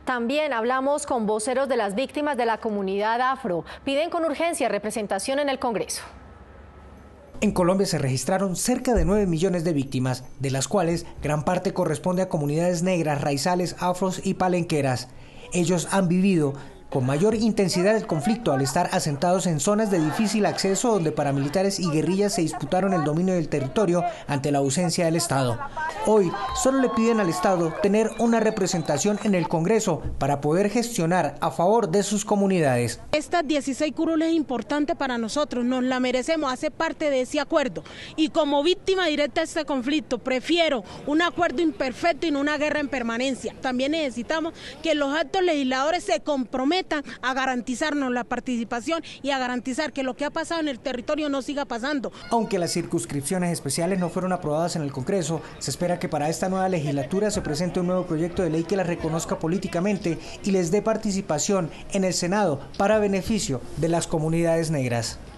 También hablamos con voceros de las víctimas de la comunidad afro. Piden con urgencia representación en el Congreso. En Colombia se registraron cerca de 9 millones de víctimas, de las cuales gran parte corresponde a comunidades negras, raizales, afros y palenqueras. Ellos han vivido con mayor intensidad el conflicto al estar asentados en zonas de difícil acceso donde paramilitares y guerrillas se disputaron el dominio del territorio ante la ausencia del Estado. Hoy solo le piden al Estado tener una representación en el Congreso para poder gestionar a favor de sus comunidades. Estas 16 curules es importante para nosotros, nos la merecemos, hace parte de ese acuerdo. Y como víctima directa de este conflicto, prefiero un acuerdo imperfecto y no una guerra en permanencia. También necesitamos que los altos legisladores se comprometan a garantizarnos la participación y a garantizar que lo que ha pasado en el territorio no siga pasando. Aunque las circunscripciones especiales no fueron aprobadas en el Congreso, se espera que para esta nueva legislatura se presente un nuevo proyecto de ley que las reconozca políticamente y les dé participación en el Senado para beneficio de las comunidades negras.